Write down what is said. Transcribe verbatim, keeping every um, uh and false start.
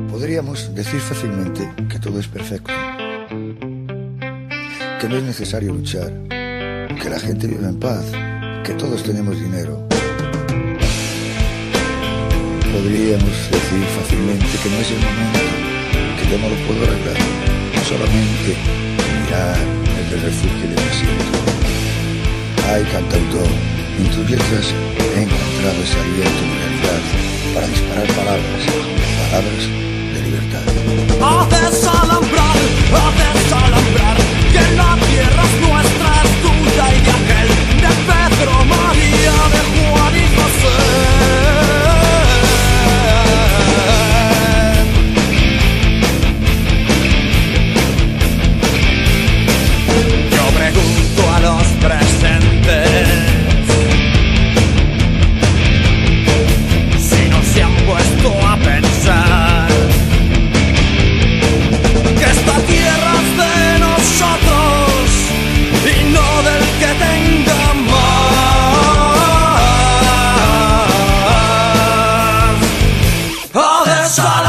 Podríamos decir fácilmente que todo es perfecto, que no es necesario luchar, que la gente vive en paz, que todos tenemos dinero. Podríamos decir fácilmente que no es el momento, que yo no lo puedo arreglar, solamente mirar desde el refugio de mi asiento. Ay, cantautor, en tus letras he encontrado ese aliento de realidad para disparar palabras, palabras de libertad. Haces alambrar, haces alambrar, que la tierra es nuestra, es tuya y de aquel, de Pedro, María, de Juan y José. Yo pregunto a los presentes si no se han puesto a pensar que esta tierra es de nosotros y no del que tenga más. Oh,